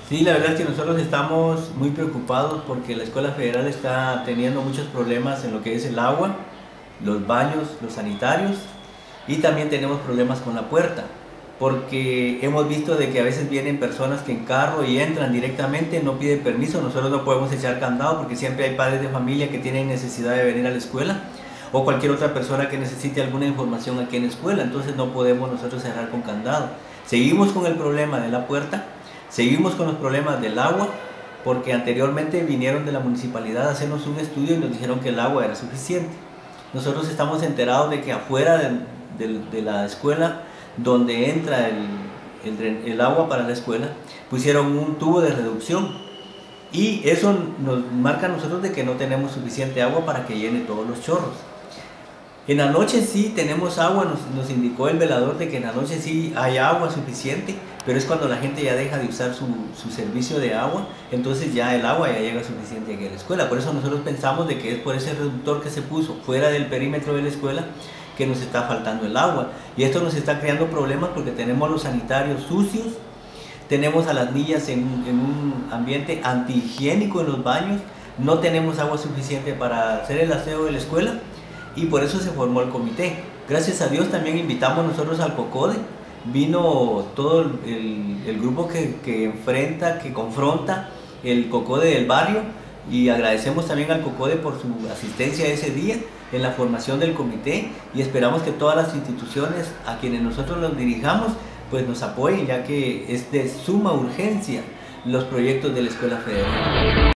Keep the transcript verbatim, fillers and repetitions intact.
Sí, la verdad es que nosotros estamos muy preocupados porque la Escuela Federal está teniendo muchos problemas en lo que es el agua, los baños, los sanitarios, y también tenemos problemas con la puerta, porque hemos visto de que a veces vienen personas que en carro y entran directamente, no piden permiso. Nosotros no podemos echar candado porque siempre hay padres de familia que tienen necesidad de venir a la escuela o cualquier otra persona que necesite alguna información aquí en la escuela, entonces no podemos nosotros cerrar con candado. Seguimos con el problema de la puerta. Seguimos con los problemas del agua, porque anteriormente vinieron de la municipalidad a hacernos un estudio y nos dijeron que el agua era suficiente. Nosotros estamos enterados de que afuera de, de, de la escuela, donde entra el, el, el agua para la escuela, pusieron un tubo de reducción. Y eso nos marca a nosotros de que no tenemos suficiente agua para que llene todos los chorros. En la noche sí tenemos agua, nos, nos indicó el velador de que en la noche sí hay agua suficiente, pero es cuando la gente ya deja de usar su, su servicio de agua, entonces ya el agua ya llega suficiente aquí a la escuela. Por eso nosotros pensamos de que es por ese reductor que se puso fuera del perímetro de la escuela que nos está faltando el agua. Y esto nos está creando problemas porque tenemos los sanitarios sucios, tenemos a las niñas en, en un ambiente antihigiénico en los baños, no tenemos agua suficiente para hacer el aseo de la escuela. Y por eso se formó el comité. Gracias a Dios también invitamos nosotros al COCODE. Vino todo el, el grupo que, que enfrenta, que confronta el COCODE del barrio, y agradecemos también al COCODE por su asistencia ese día en la formación del comité, y esperamos que todas las instituciones a quienes nosotros nos dirijamos pues nos apoyen, ya que es de suma urgencia los proyectos de la Escuela Federal.